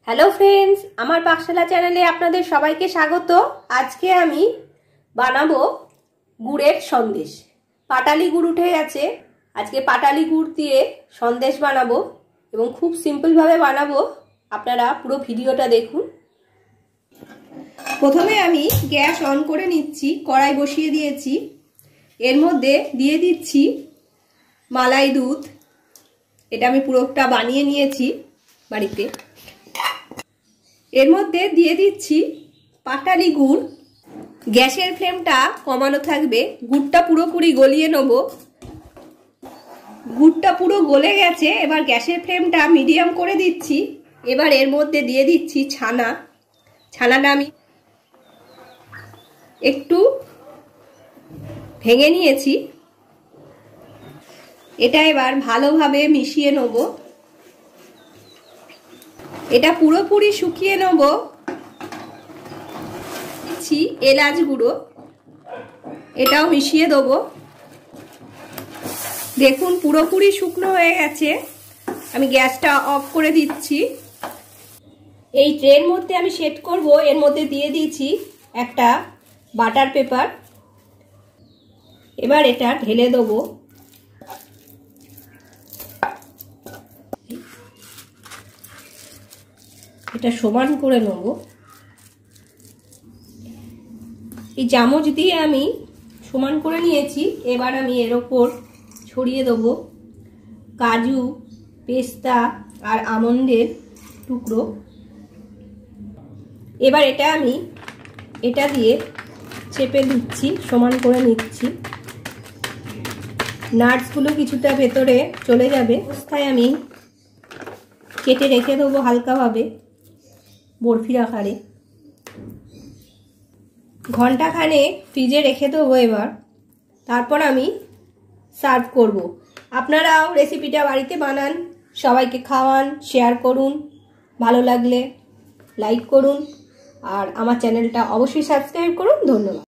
Hello friends আমার পাকশালা চ্যানেলে আপনাদের সবাইকে স্বাগত। আজকে আমি বানাবো গুড়ের সন্দেশ। পাটালি গুড় উঠে গেছে, আজকে পাটালি গুড় দিয়ে সন্দেশ বানাবো এবং খুব সিম্পল ভাবে বানাবো। আপনারা পুরো ভিডিওটা দেখুন। প্রথমে আমি গ্যাস অন করে নিচ্ছি, কড়াই বসিয়ে দিয়েছি। এর মধ্যে দিয়ে দিচ্ছি মালাই দুধ। এটা আমি পুরোটা বানিয়ে নিয়েছি বাড়িতে। এর মধ্যে দিয়ে দিচ্ছি পাটালি গুড়। গ্যাসের ফ্লেমটা কমানো থাকবে। গুড়টা পুরোপুরি গলিয়ে নেব। গুড়টা পুরো গলে গেছে, এবার গ্যাসের ফ্লেমটা মিডিয়াম করে দিচ্ছি। এবার এর মধ্যে দিয়ে দিচ্ছি ছানাটা আমি একটু ভেঙে নিয়েছি। এটা এবার ভালোভাবে মিশিয়ে নেব। এটা পুরোপুরি শুকিয়ে নেব। দিচ্ছি এলাচ গুঁড়ো, এটাও মিশিয়ে দেবো। দেখুন পুরোপুরি শুকনো হয়ে গেছে। আমি গ্যাসটা অফ করে দিচ্ছি। এই ট্রের মধ্যে আমি সেট করব। এর মধ্যে দিয়ে দিয়েছি একটা বাটার পেপার। এবার এটা ঢেলে দেবো। এটা সমান করে নেব। এই চামচ দিয়ে আমি সমান করে নিয়েছি। এবার আমি এর ওপর ছড়িয়ে দেব কাজু, পেস্তা আর আমন্ডের টুকরো। এবার এটা দিয়ে চেপে দিচ্ছি, সমান করে নিচ্ছি। নাটসগুলো কিছুটা ভেতরে চলে যাবে। অবস্থায় আমি কেটে রেখে দেবো হালকাভাবে বরফির আকারে। ঘন্টাখানেক ফ্রিজে রেখে দেবো। এবার তারপর আমি সার্ভ করব। আপনারাও রেসিপিটা বাড়িতে বানান, সবাইকে খাওয়ান, শেয়ার করুন। ভালো লাগলে লাইক করুন আর আমার চ্যানেলটা অবশ্যই সাবস্ক্রাইব করুন। ধন্যবাদ।